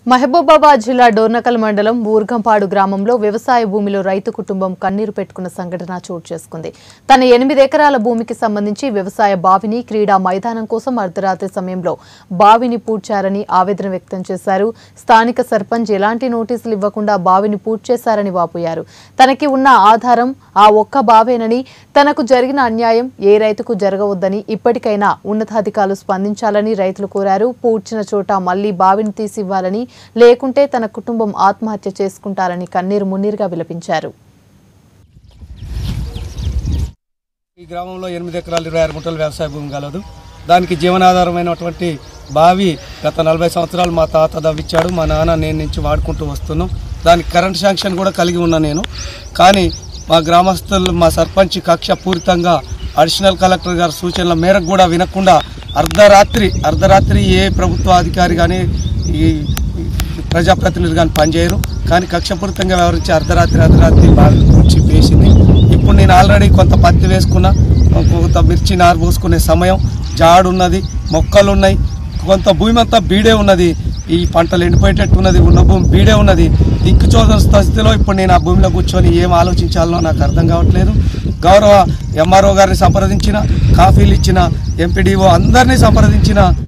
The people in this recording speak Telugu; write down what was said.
మహబూబాబాద్ జిల్లా డోర్నకల్ మండలం ఊర్గంపాడు గ్రామంలో వ్యవసాయ భూమిలో రైతు కుటుంబం కన్నీరు పెట్టుకున్న సంఘటన చోటు చేసుకుంది. తన 8 ఎకరాల భూమికి సంబంధించి వ్యవసాయ బావిని క్రీడా మైదానం కోసం అర్ధరాత్రి సమయంలో బావిని పూడ్చారని ఆవేదన వ్యక్తం చేశారు. స్థానిక సర్పంచ్ ఎలాంటి నోటీసులు ఇవ్వకుండా బావిని పూడ్చేశారని వాపోయారు. తనకి ఉన్న ఆధారం ఆ ఒక్క బావేనని, తనకు జరిగిన అన్యాయం ఏ రైతుకు జరగవద్దని ఇప్పటికైనా ఉన్నతాధికారులు స్పందించాలని రైతులు కోరారు. పూడ్చిన చోట మళ్లీ బావిని తీసివ్వాలని, లేకుంటే తన కుటుంబం ఆత్మహత్య చేసుకుంటారని కన్నీరు మున్నీరుగా విలపించారు. ఈ గ్రామంలో 8 ఎకరాలు 26 గుంటల వ్యవసాయ భూమి కలదు. దానికి జీవనాధారమైనటువంటి బావి గత 40 సంవత్సరాలు మా తాత దవ్విచ్చాడు. మా నాన్న నేను నుంచి వాడుకుంటూ వస్తున్నాం. దానికి కరెంట్ శాంక్షన్ కూడా కలిగి ఉన్నా నేను. కానీ మా గ్రామస్తులు, మా సర్పంచ్ కక్షపూరితంగా అడిషనల్ కలెక్టర్ గారి సూచనల మేరకు కూడా వినకుండా అర్ధరాత్రి ఏ ప్రభుత్వ అధికారి కానీ ఈ ప్రజాప్రతినిధులు కానీ పనిచేయరు. కానీ కక్షపూరితంగా వ్యవహరించి అర్ధరాత్రి బాగా పూడ్చి వేసింది. ఇప్పుడు నేను ఆల్రెడీ కొంత పత్తి వేసుకున్నా, కొంత మిర్చి నారు పోసుకునే సమయం, జాడున్నది, మొక్కలు ఉన్నాయి, కొంత భూమి అంతా బీడే ఉన్నది. ఈ పంటలు ఎండిపోయేటట్టు ఉన్నది, ఉన్న భూమి బీడే ఉన్నది. దిక్కుచోదన స్థితిలో ఇప్పుడు నేను ఆ భూమిలో కూర్చొని ఏం ఆలోచించాలో నాకు అర్థం కావట్లేదు. గౌరవ ఎంఆర్ఓ గారిని సంప్రదించిన, కాఫీలు ఇచ్చిన, ఎంపీడీఓ అందరినీ సంప్రదించిన